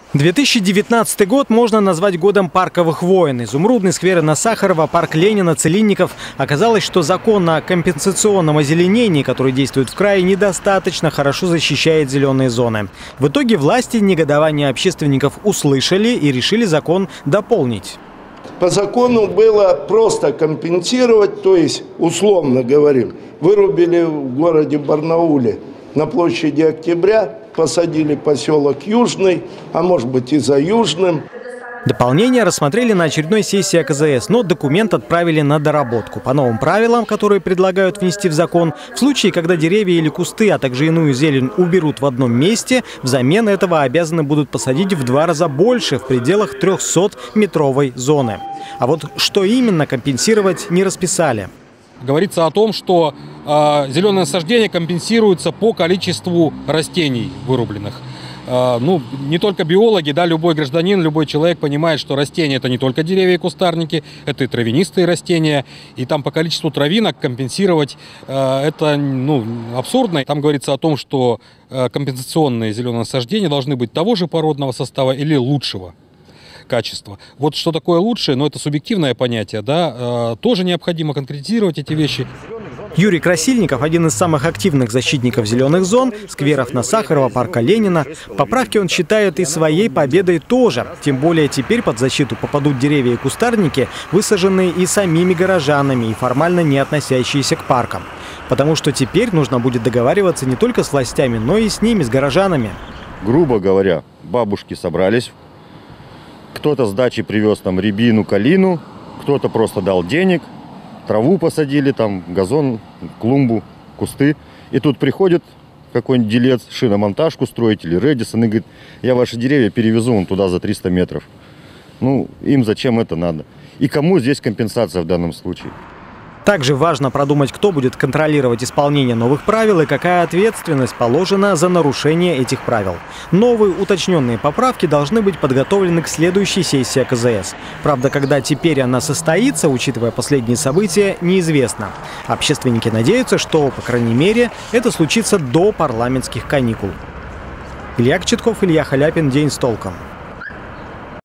2019 год можно назвать годом парковых войн. Изумрудный сквер на Сахарова, парк Ленина, Целинников. Оказалось, что закон о компенсационном озеленении, который действует в крае, недостаточно хорошо защищает зеленые зоны. В итоге власти негодование общественников услышали и решили закон дополнить. По закону было просто компенсировать, то есть, условно говорим, вырубили в городе Барнауле на площади Октября, посадили поселок Южный, а может быть и за Южным. Дополнение рассмотрели на очередной сессии АКЗС, но документ отправили на доработку. По новым правилам, которые предлагают внести в закон, в случае, когда деревья или кусты, а также иную зелень уберут в одном месте, взамен этого обязаны будут посадить в 2 раза больше в пределах 300-метровой зоны. А вот что именно компенсировать не расписали. Говорится о том, что зеленые насаждения компенсируются по количеству растений вырубленных. Не только биологи, да, любой гражданин, любой человек понимает, что растения – это не только деревья и кустарники, это и травянистые растения. И там по количеству травинок компенсировать это абсурдно. Там говорится о том, что компенсационные зеленые насаждения должны быть того же породного состава или лучшего качества. Вот что такое лучшее, но это субъективное понятие, да, тоже необходимо конкретизировать эти вещи. Юрий Красильников – один из самых активных защитников зеленых зон, скверов на Сахарова, парка Ленина. Поправки он считает и своей победой тоже. Тем более теперь под защиту попадут деревья и кустарники, высаженные и самими горожанами, и формально не относящиеся к паркам. Потому что теперь нужно будет договариваться не только с властями, но и с ними, с горожанами. Грубо говоря, бабушки собрались. Кто-то с дачи привез там рябину, калину, кто-то просто дал денег, траву посадили, там газон, клумбу, кусты. И тут приходит какой-нибудь делец, шиномонтажку строить или Редисон и говорит: я ваши деревья перевезу вон туда за 300 метров. Им зачем это надо? И кому здесь компенсация в данном случае? Также важно продумать, кто будет контролировать исполнение новых правил и какая ответственность положена за нарушение этих правил. Новые уточненные поправки должны быть подготовлены к следующей сессии АКЗС. Правда, когда теперь она состоится, учитывая последние события, неизвестно. Общественники надеются, что, по крайней мере, это случится до парламентских каникул. Илья Кочетков, Илья Халяпин. День с толком.